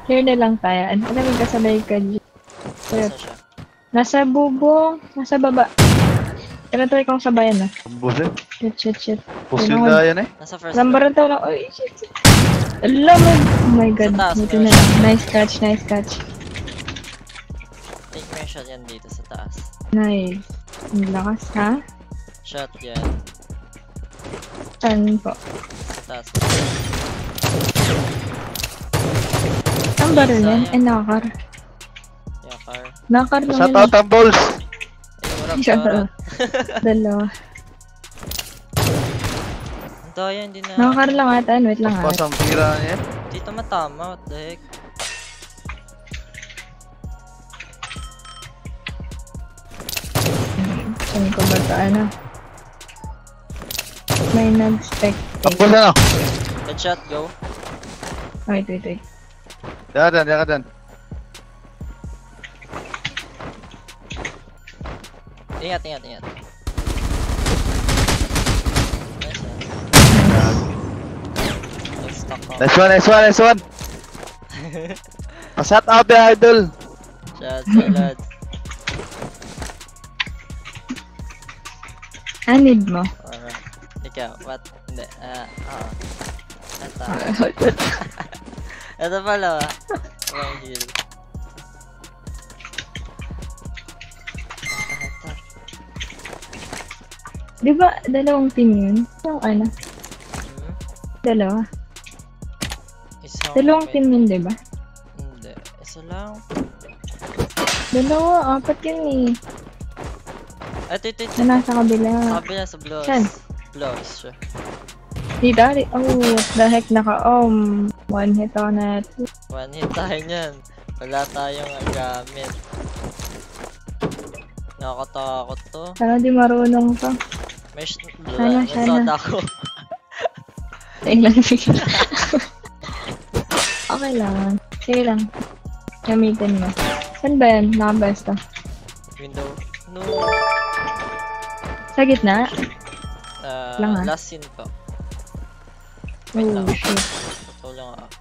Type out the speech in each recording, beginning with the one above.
Clear na lang tayo. Ano ka may kasabay ka, G? Nasa siya? Nasa bubong. Nasa baba. Kaya try kong sabayan na. Buse. Shit. Pusil na yan eh. Nasa first floor. Lambaran tayo lang. Ay, shit. Alam mo. Oh my god. Sa taas, Buti meron na siya. lang. Nice catch. Take mo yung shot yan dito sa taas. Nice. Ang lakas, ha? Shot yan. Saan po? Sa taas. Ang baril yan? Eh, nakar. Yakar. Nakar naman. Shout out Hambles. Shout out. Dalawa. Ang daya, hindi na. Nakar lang ata. Wait lang ha. Pasang tira niya. Dito matama, what the heck? Saan ko ba ito? Ano? May nag-spectate. Hambles ano? Headshot, go. Wait. Yan ka dyan. Ingat. Nice, Nice one. Shout out ya idol. Shot, salad. Anid mo. Ikaw, what? Hindi, Ito pala, Wrong heal. Di ba dalawang team yun? Yung ano? Dalawa. Dalawang team yun, di ba? Hindi, isa lang. Dalawa, apat yun eh. Ito. Na nasa kabila. Sa kabila, sa blows. Saan? Blows siya. Dito? Oh, what the heck, one hit ako na ito. One hit tayo niyan. Wala tayong gamit. Nakakatakot to. Sana di marunong to. May Sana. soda ko. Tingnan bigla. Okay lang. Sige lang. Gamitin mo. Saan ba yan? Nakabesta. Window. No. Sa gitna? Lang, Last scene po. Wait Oh, lang. shit. Totoo lang ako.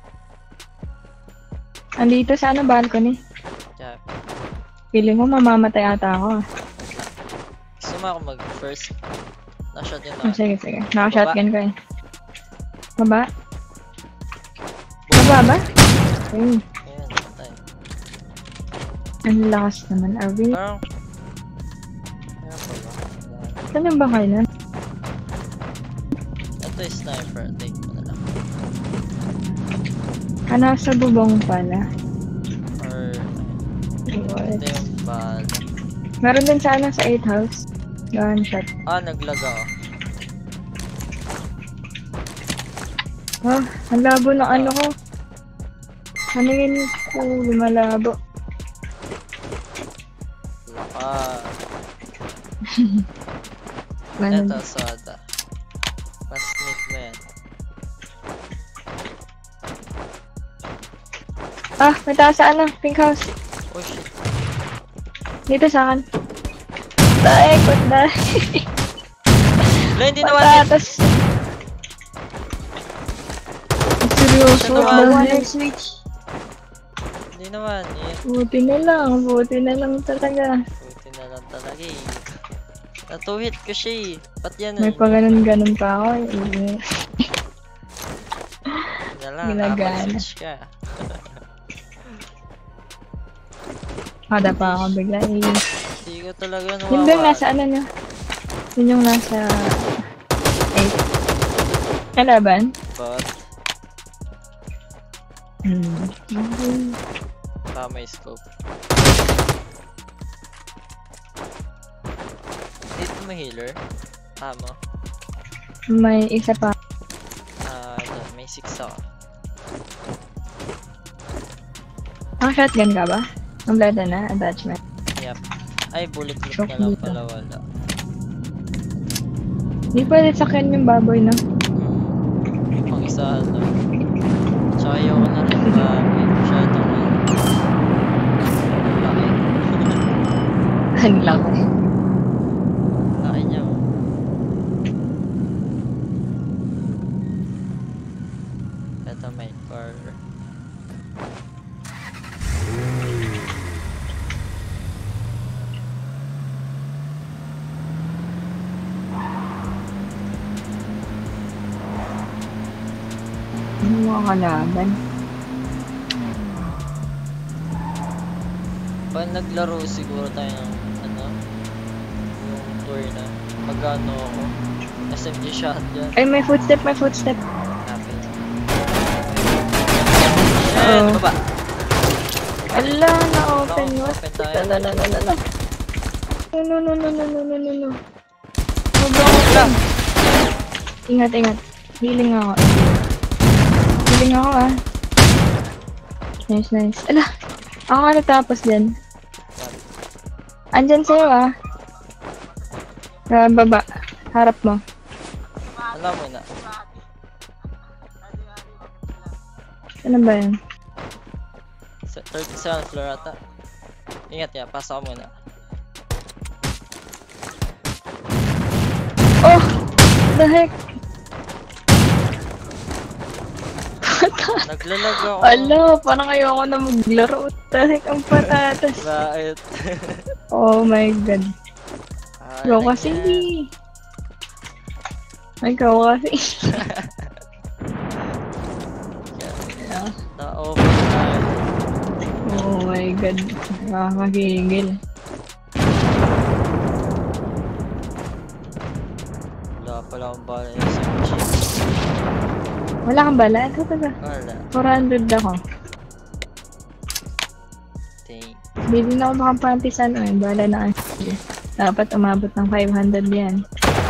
Andito sa ano, balcony. Yeah. Feeling mo mamamatay ata ako. Gusto mo ako mag-first? Na-shot yun Oh, ako. sige. Naka-shotgun ko eh. Baba? Baba ba? Okay. Ayan, patay. Ang lakas naman. Are we? Parang... Ayan pa ba? Saan ba kayo nun? Ito yung sniper. Take mo na lang. Sa bubong pala. Or... What? Ito yung bala. Meron din sa sa 8 house. Gunshot. Naglag ako. Ang labo ng ano ko. Ano yun ko? Lumalabo. Laka. Ano? Ito, soda. Mas sneak mo yan. May taas sa pink house. Oh shit. Dito sa akin. Daek, what the? Wala, hindi na one hit. Patatas. Seryoso, Ito what naman. the heck? Switch. Hindi na one hit. Buti na lang talaga. Buti na lang talaga eh. Na-2 hit ko siya eh. Ba't yan? May pa ganun pa ako. Yan lang, Ginagana. nakapag-switch ka. Kada pa ako bigla eh. Hindi ko talaga nawawa. Yun doon nasa ano nyo? Yun yung nasa 8. Kalaban? But, Okay. may scope. Dito mo healer? Tama. May isa pa. Ito, may 6 ako. Shotgun ka ba? Kompleto na, attachment. Yep. Ay, bulletproof na lang pala wala. Di pwede sakyan yung baboy, no? Pang-isahan lang. Tsaka ayoko na rin baboy. Masyado na. Laki. Ang laki. Laki niya oh. Ito may car. mga kalaban. Pag naglaro siguro tayo ng ano, yung tour na magano ako. SMG shotgun. Ay, may footstep, may footstep. Hanapin. Shit! Baba! Ala, na-open mo. Open tayo. Lalalala. No. Sobrang open. Ingat. Healing ako. Nice. Ala! Ako ka natapos dyan. Andyan sa'yo Sa baba. Harap mo. Alam mo na. Ano ba yan? Sa 37 floor ata. Ingat ya, pasok ka muna. Oh! The heck? Naglalag ako. Ala, parang ayoko na maglaro. The heck, ang patatas. Bakit? Oh my god. Ikaw kasi. Ikaw kasi. Na-open tayo. Oh my god. Nakakagigil. Wala pala akong bala yung SMG. Wala kang bala? Ito. Wala. 400 ako. Thank. Hindi na ako makapantisan bala na kasi. Dapat umabot ng 500 yan.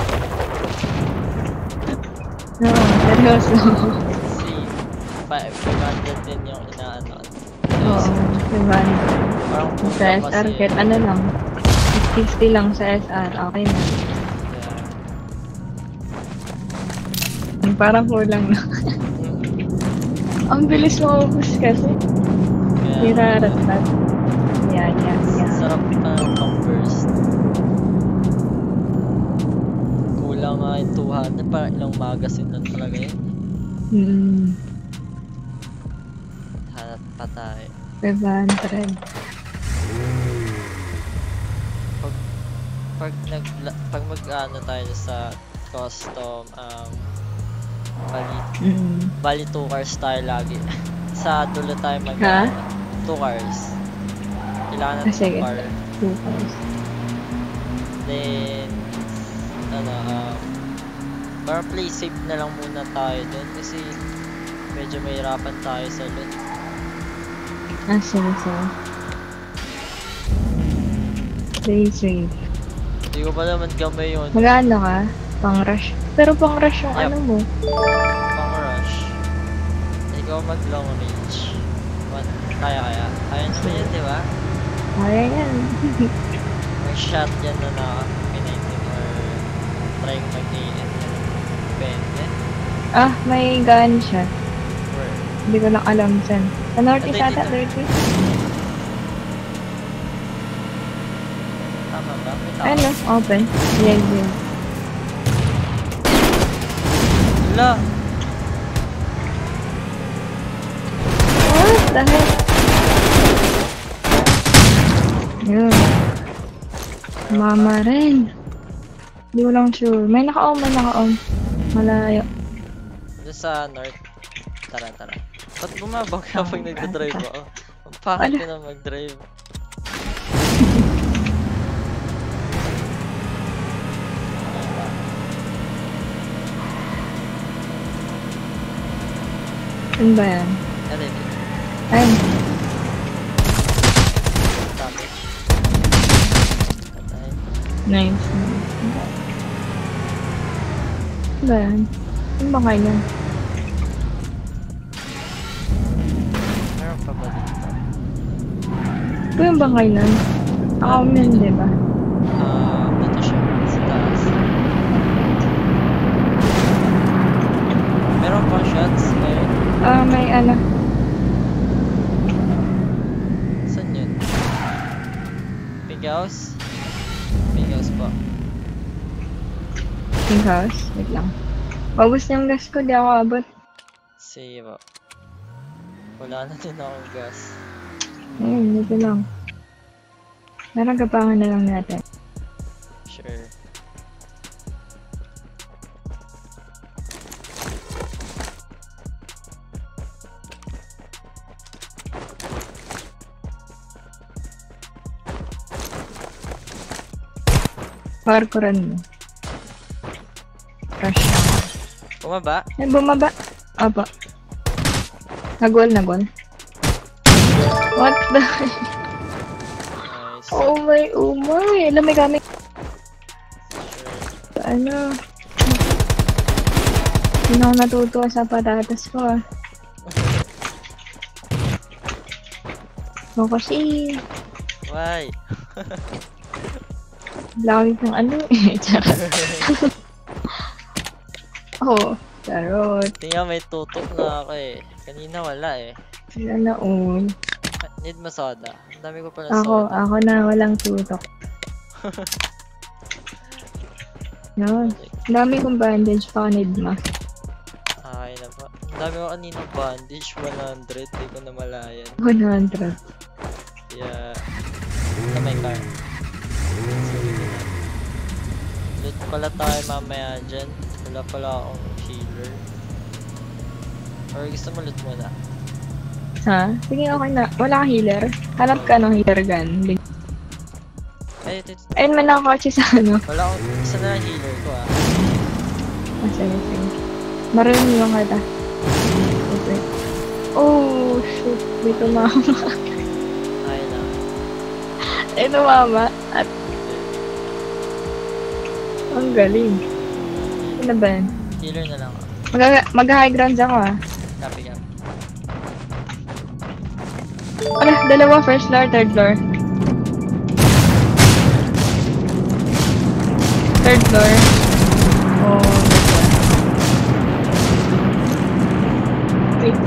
No, seryoso. See, 500 din yung inaano. Oo, 500. Parang Sa SR, kahit ano lang. 50 lang sa SR, okay na. Parang kulang na. Ang bilis maubos kasi. Hirarat-rat. Yan. Sarap pa ng pang-burst. Kulang nga yung 200, parang ilang magazine lang talaga yun. Hanap pa tayo. 500. Pag mag-ano tayo sa custom, bali 2 cars tayo lagi. Sa dulo tayo mag 2 cars. Kailangan natin 2 car. 2 cars. Then parang play safe na lang muna tayo dun kasi medyo mahirapan tayo sa loot. Sige. Play safe. Hindi ko pa naman gamay yun. Mag-ano ka? Pang-rush. Pero pang-rush yung ano mo. Pang-rush. Ikaw mag-long range. Kaya. Kaya naman yan, di ba? Kaya yan. Mag-shot yan na pinaitin or trying mag-AN. Depende. May gunshot. Where? Hindi ko lang alam saan. Sa northeast ata, northeast. Tama ba? May tao. Ano? Open. Yan. Wala! What the heck? Yun. Mama rin. Hindi ko lang sure. May naka-on. Malayo. Doon sa north. Tara. Ba't bumabang ka pag nagdadrive ako? Ang pakit ko na mag-drive. Ano ba yan? Ayun. Damage. Patay. Nice. Ano ba yan? Ano ba kayo yan? Meron pa ba dito? Ito yung bangay nun? Ako yun, diba? Dito siya. Sa taas. Meron pang shots? Meron? May ano. Saan yun? Pink house? Pink house pa. Pink house? Wait lang. Paubos na yung gas ko, di ako abot. Sige ba? Wala na din akong gas. Ayun, dito lang. Naragapangan na lang natin. Sure. Parkuran mo. Crush na. Bumaba? Ay, bumaba. Opo. Nagwal. What the? Nice. Oh my. Alam may gamit. Sure. Ano? Hindi ako natutuwa sa patatas ko ah. O kasi, Why? laki ng ano eh. Charot. Oh, charot. Tingnan may tutok na ako eh. Kanina wala eh. Wala na all. Need mo soda? Ang dami ko pala soda. Ako na walang tutok. No, ang dami kong bandage pa need mo. Ay na ba? Ang dami ko kaninang bandage. 100. Di ko na malayan. 100. Yeah. Sa may car. Loot pala tayo mamaya dyan. Wala pala akong healer. Or gusto mo loot muna? Ha? Sige, okay na. Wala kang healer. Hanap ka ng healer gun. Ay, ito. Ayun man ako kasi sa ano. Wala akong isa na lang healer ko ah. Sige. Marunong lang kita. Okay. Oh, shoot. Dito mama. Ay na. Ito mama. At ang galing. Ano ba yan? Healer na lang ako. Mag-high grounds ako ah. Copy. Ala, dalawa. First floor, third floor. Third floor. Oh, wait.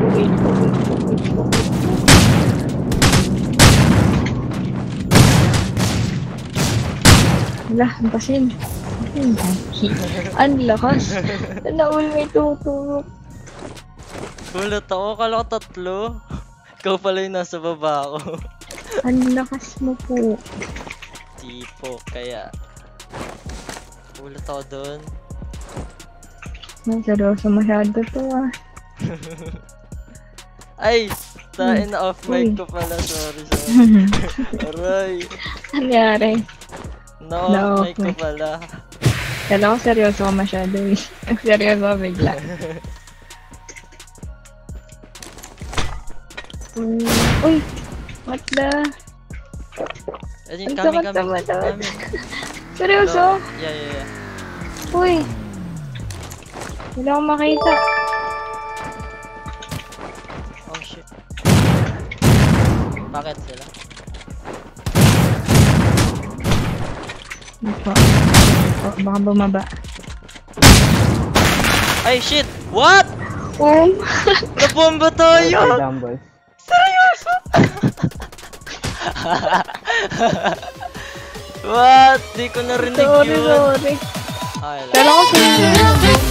Wala, ang pasin. Ang lakas. Naul may tuturok. Gulat ako. Kala ko 3. Ikaw pala yung nasa baba ako. Ang lakas mo po. Tipo, kaya. Gulat ako doon. Seryoso masyado to ah. Ay! Tain na off mic ko pala. Sorry. Aray. Nangyari. Na-off mic ko pala. Kala ko seryoso ka masyado eh. Seryoso ka bigla. Uy! What the? Ayun, Ang kami. takot. Seryoso? Yeah. Uy! Wala akong makita. Oh shit. Bakit sila? Ito. Baka bumaba. Ay shit! What? Nabomba tayo! Hambles. Seryoso? What? Di ko narinig yun. Sorry. Ay, Kala ko seryoso.